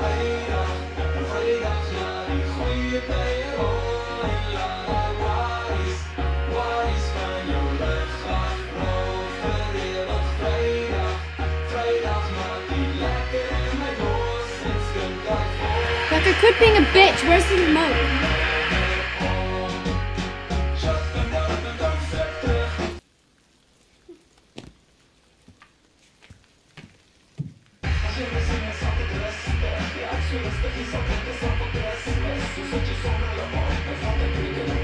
vrijdag. Een vrijdag, ja, die goeie tijden. Oh, la la, waar is van jouw ruggraat? Overwereld vrijdag. Vrijdag maakt die lekker in mijn borst. Het kunt dat voor. Becca, quit being a bitch. Where's the remote? Rustig, je zat op de zand op de rest. Zo zet je zon aan de man en valt een krieken.